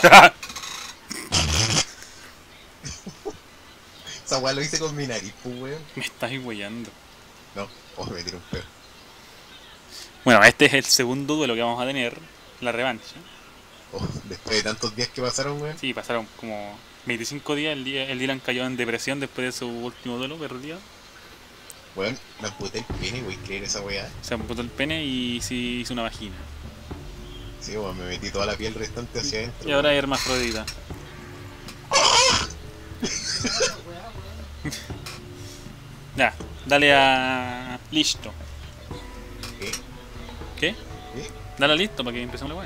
Esa weá lo hice con mi nariz, pues weón. Me estás weyando. No, me tiró un pedo. Bueno, este es el segundo duelo que vamos a tener. La revancha. Después de tantos días que pasaron, weón. Sí, pasaron como 25 días. El Dylan cayó en depresión después de su último duelo perdido. Weón, me amputé el pene, wey, creer esa weá. Se amputó el pene y sí hizo una vagina. Sí, weón, me metí toda la piel restante hacia adentro. Y ahora es hermafrodita. Ya, dale a... Listo. ¿Qué? ¿Qué? ¿Qué? Dale a listo para que empecemos la weá.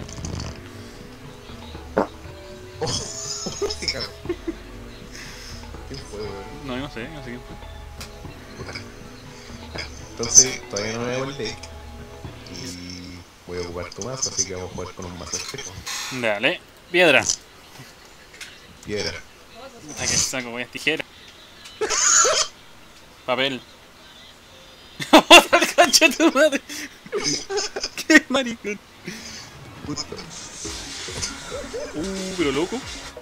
Oh, qué cagó. ¿Quién fue, weón? No, yo no sé quién fue. Puta. Entonces, todavía no me hago el deck. Y voy a ocupar tu mazo, así que vamos a jugar con un mazo espejo. Dale, piedra. Piedra. Puta que saco, voy a tijeras. Papel. ¡Puta el concha de tu madre! ¡Qué maricón! Justo. Pero loco.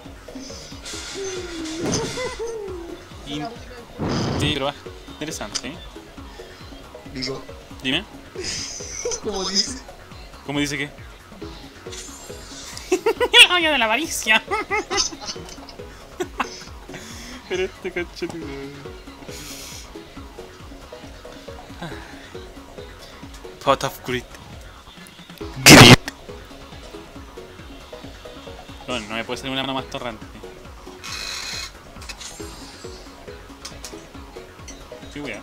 Sí, pero va. Interesante, ¿eh? Digo, Dime. ¿cómo dice? ¿Cómo dice qué? ¡El hoyo de la avaricia! Pero este concha de tu madre. Pot of grit. Grit. Bueno, no me puede salir una mano más torrante. Sí, wea.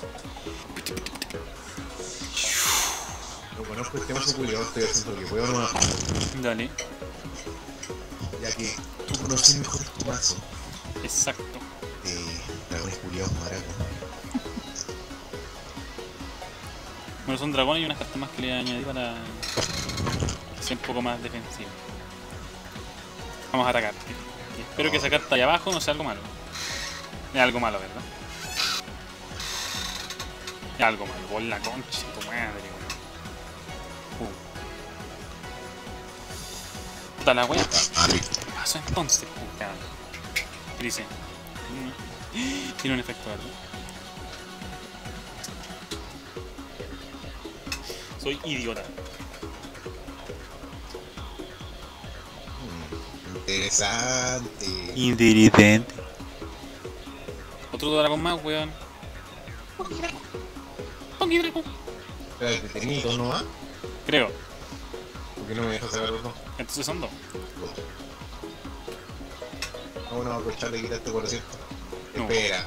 No conozco este mazo culiado, estoy haciendo lo que puedo nomás. Dale. Ya que tú conoces mejor tu mazo. Exacto. Dragones culiados maracos. Bueno, son dragones y unas cartas más que le añadí para que sea un poco más defensivo. Vamos a atacar. Y espero que esa carta allá abajo no sea algo malo. Es algo malo, ¿verdad? Es algo malo. Por la concha de tu madre, weón. Puta la wea. ¿Qué pasó entonces, puta? ¿Qué dice? Tiene un efecto, ¿verdad? Soy idiota. Interesante. Inteligente. Otro dragón más, weón. Pokidrago. Espérate, tenía dos nomás. Creo. ¿Por qué no me dejas saber los dos? Entonces son dos. No, bueno, aprovechar de quitarte por cierto. No. Espera.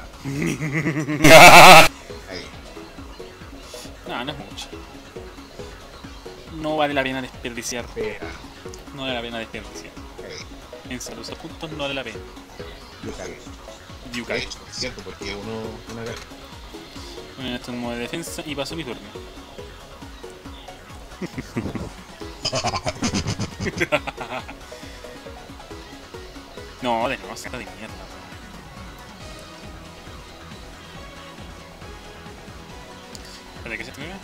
Ahí. No, no es mucho. No vale la pena desperdiciar. Espera. No vale la pena desperdiciar. Ahí. En salud a puntos no vale la pena. Yo cagué. De Yukai. hecho, es cierto, porque una carta. Bueno, esto es modo de defensa y pasó mi turno. No, de nuevo, saca de mierda, weón. ¿Para qué se escribe?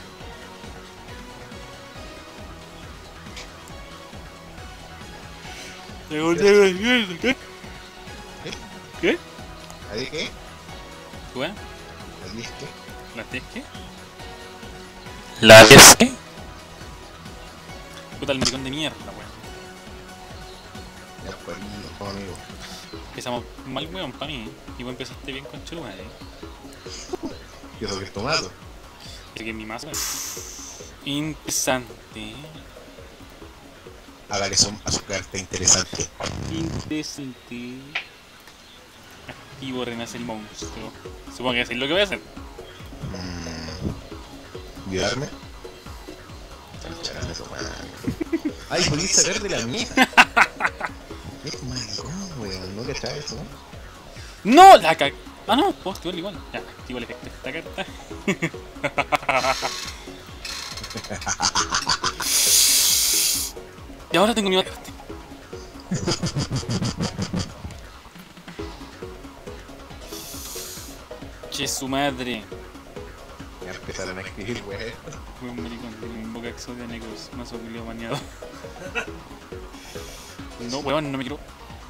¿Qué? ¿Qué? ¿Ahí qué? ¿Weón? ¿Ahí es qué? ¿La T es qué? ¿La T es qué? Puta el maricón de mierda, weón. Ya, pues ahí, amigo. Empezamos mal, weón, para mí. Y vos empezaste bien con Churuma, ¿Y eso que es tomado? que es mi mazo. Interesante. Hágale son a su carta interesante. Interesante. Activo renace el monstruo. Supongo que es lo que voy a hacer. ¿Ayudarme? Chanchale su madre. Ay, podéis sacar de la mía. Es maricón, weón. ¿No cachai eso? ¡No! La cag... Ah, no, puedo activarlo igual. Ya, activo el efecto de esta carta. Y ahora tengo mi otra. Che, su madre. Ya empezaron a escribir, weón. Fue un maricón, un boca exodia negros, mazo culiao baneado. No, weón, no me quiero.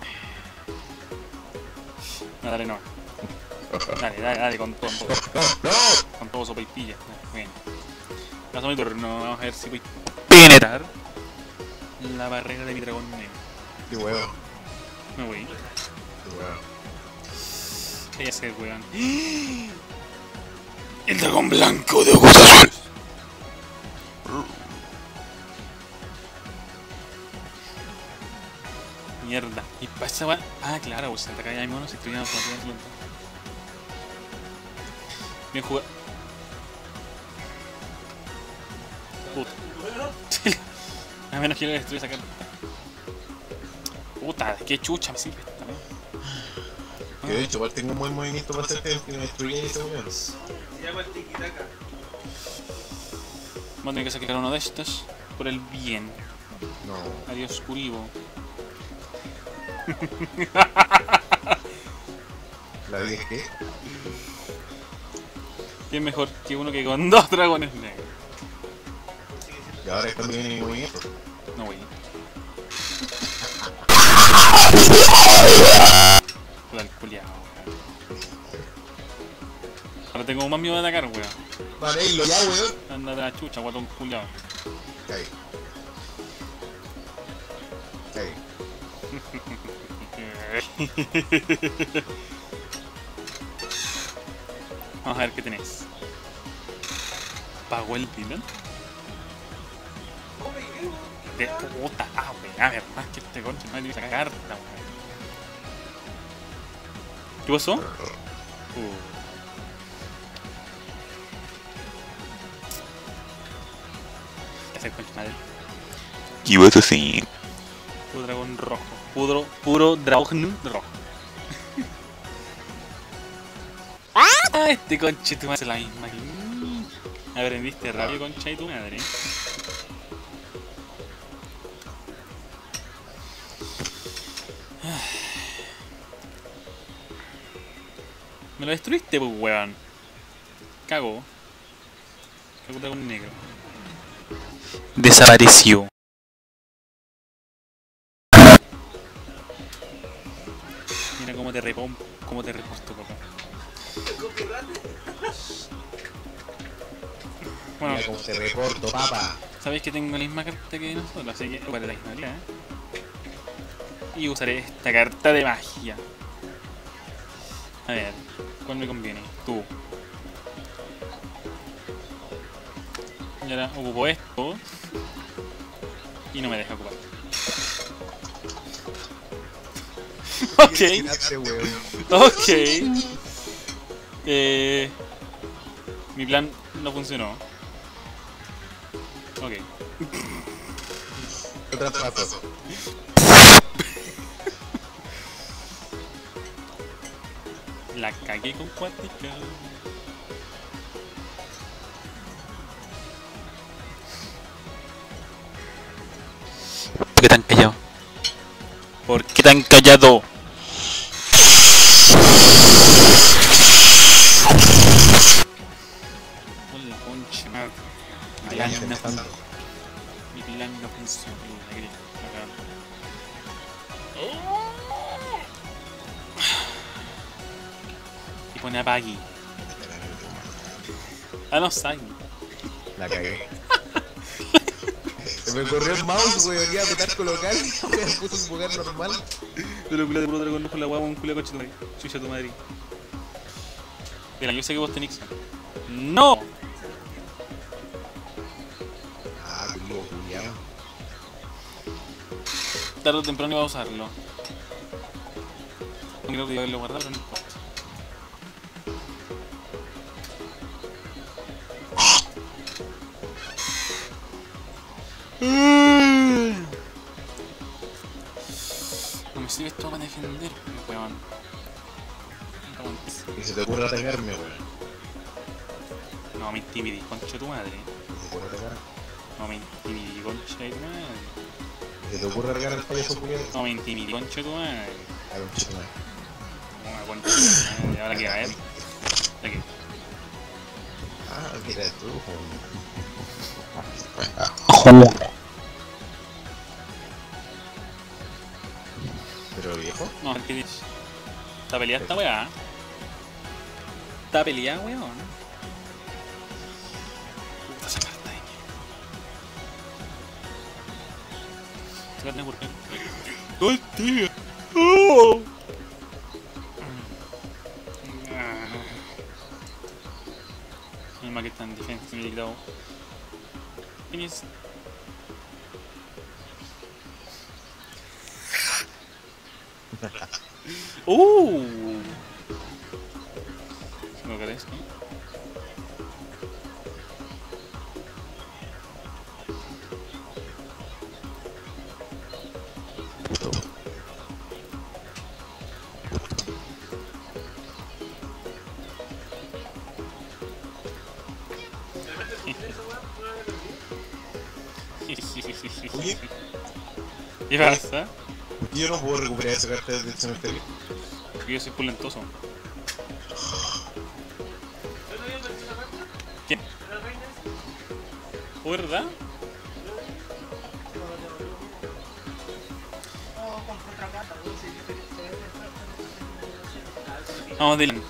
No, dale, no. Dale, con todo. ¡No! Con todo sopa y pilla. Bien. Paso mi turno. Vamos a ver si voy a penetrar la barrera de mi dragón negro. ¡Qué huevo! Me voy. ¡Qué huevo! ¿Qué hace, weón? El dragón blanco de ojos azules. Mierda. Y pasa, weón. Ah, claro, pues se ataca ya mi mono, se estrella automáticamente. Bien jugado. Puta. A menos que le destruya esa carta. Puta, qué chucha me sirve esta, weón. Que de hecho, igual tengo un buen movimiento para hacer que me destruya ese weón. Vamos a tener que sacar uno de estos por el bien. No. Adiós, Kuribo. ¿La dije qué? ¿Qué es mejor que uno que con dos dragones negros? Y ahora es cuando viene mi movimiento. No, wey. Puta el culiao, weón. Ahora tengo más miedo de atacar, weón. Vale, hilo ya, weón. Anda de la chucha, guatón culiao. Caí. Caí. Vamos a ver qué tenés. ¿Pagó el Dylan? De puta, weón. A ver, más que este concha, no hay esa carta, weón. ¿Qué pasó? ¿Qué hacer, concha madre? ¿Qué vas a hacer? Puro dragón rojo. Puro dragón rojo. Ah, este conche tu madre es la misma. Aprendiste rápido, concha de tu madre. Me lo destruiste, pues, weón. Cago. Cago dragón negro. Desapareció. Mira cómo te reporto, papá. Bueno, Mira cómo te reporto, papá. sabéis que tengo la misma carta que nosotros, así que igual de la misma habilidad, y usaré esta carta de magia. A ver, ¿cuál me conviene? Tú. Y ahora ocupo esto. Y no me deja ocupar. Ok. Tiraste, weón. Ok. Mi plan no funcionó. Ok. Otra paso. La cagué con cuática. ¿Por qué tan callado? ¿Por qué tan callado? Hola, concha madre. Mi plan no funciona. Mi plan no funciona. Y pone a Paggy. Ah, no, Sagi. La cagué. Se me corrió el mouse, weón. Iba a apretar colocar y me puso un lugar normal. Pero culo de puro dragón con la guapa, un culo de coche tu madre. Chucha tu madre. Mira, yo sé que vos tenés. ¡No! Ah, culiao, culiao. Tarde o temprano iba a usarlo. No creo que iba a haberlo guardado, pero no importa. No me sirve esto para defender, weón. Y se te ocurre atacarme, weón. No me intimidís, concha de tu madre. Y se te ocurre atacar. No me intimidís, concha de tu madre. Y se te ocurre atacar al payaso culiao. No me intimidís, concha de tu madre. A ver, chico, madre. Una concha de tu madre. Ahora que va a ver. Aquí. Ah, que era tú, Pero viejo. No, ¿qué dices? Está peleada esta weá. Está peleada, weón. Puta esa carta ahí. Esta carta por qué. ¡Hostia! ¡Oh! El más que está en defensa, me he gritado. Finish. ¿No crees, no? Oye, ¿Qué pasa? yo no puedo recuperar esa carta del cementerio. Porque yo soy pulentoso. ¿Qué? ¿Oh, verdad? Vamos, Dylan.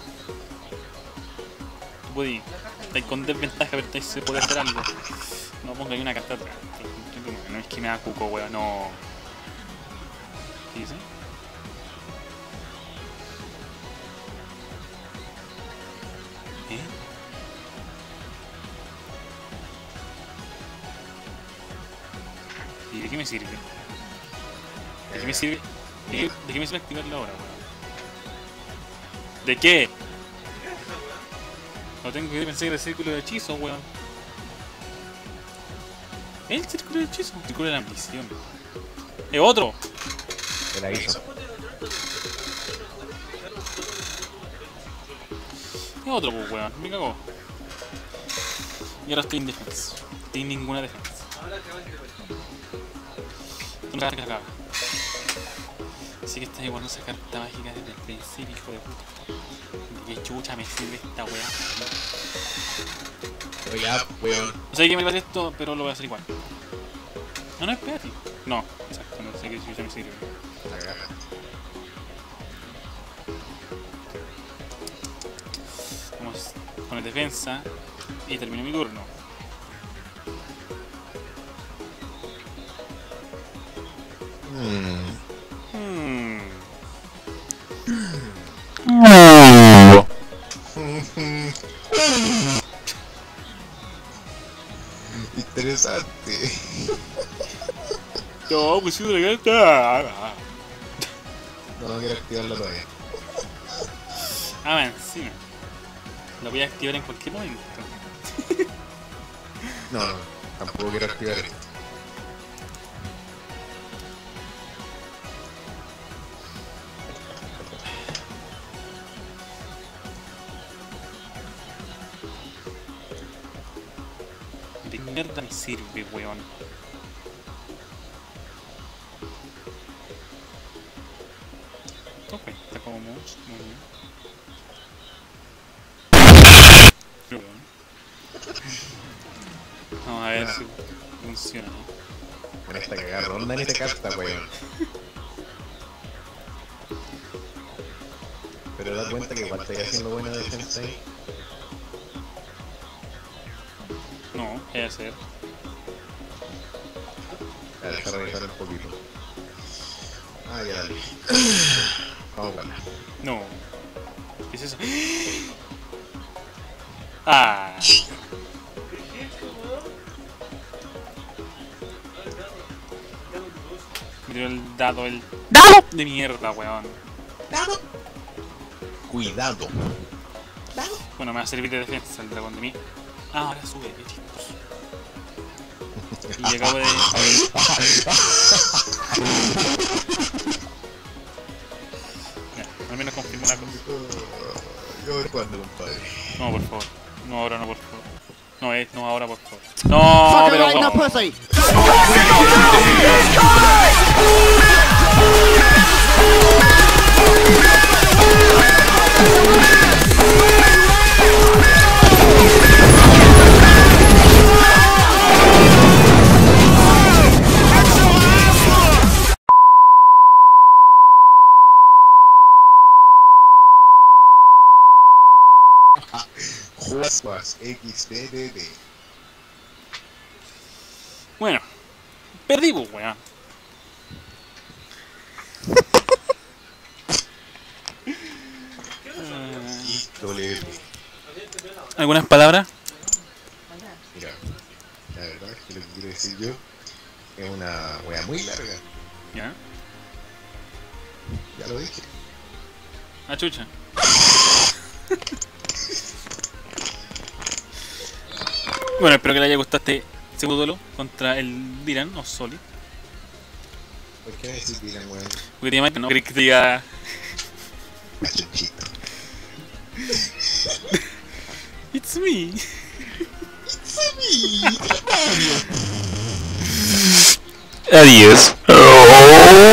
Tú podías. Estáis con desventaja, pero estáis se puede hacer algo. No ponga ahí una carta atrás. No es que me da cuco, weón, no. ¿Qué dice? ¿Eh? ¿Y de qué me sirve? ¿De qué me sirve? ¿De qué me sirve activarla ahora, weón? ¿De qué? No tengo que pensar que era el círculo de hechizo, weón. ¿El círculo de hechizo? El círculo de la ambición. ¡Es otro! Te la hizo. Es otro, pues, weón. Me cagó. Y ahora estoy en defensa. Sin ninguna defensa. Una carta que acaba. Así que está igual esa carta mágica desde el principio, hijo de puta. ¿De qué chucha me sirve esta weá? Pero ya, weón. No sé qué me parece esto, pero lo voy a hacer igual. No, espérate. No, exacto, no sé qué chucha me sirve. La caga. Vamos con el defensa y termino mi turno. Interesante. No, pues sí, la carta. No quiero activarla todavía. Ah, encima. Lo voy a activar en cualquier momento. No, tampoco quiero activar esto. ¿De qué mierda me sirve, weón? Ok, está como mouse, muy bien. Vamos a ver si funciona. Con esta cagada ronda ni te carta, weón. Pero da cuenta que igual estáis haciendo buena defensa ahí. No, ¿qué hacer? A ver, deja revisar un poquito. Ah, ya dale. Vamos a jugarla. No. ¿Qué es eso? Ah. Me dio el dado de mierda, weón. Cuidado. Bueno, me va a servir de defensa el dragón de mí. Ah, ahora sube, qué chistoso. Y acabo de... Ya, al menos confirmo una cosa. Yo voy jugando, compadre. No, por favor. No, ahora no, por favor. No, no, ahora, por favor. No, pero Xbox XDDD. Bueno, perdí, pues, weón. WP. ¿Algunas palabras? Mira, la verdad es que lo que quiero decir yo es una wea muy larga. Ya. Ya lo dije. Ah, chucha. Bueno, espero que le haya gustado este segundo duelo contra el Dylan o Solid. ¿Por qué me decís Dylan, weón? Porque tiene más, no querés que te diga. Machonchito. It's me. Adiós. Oh.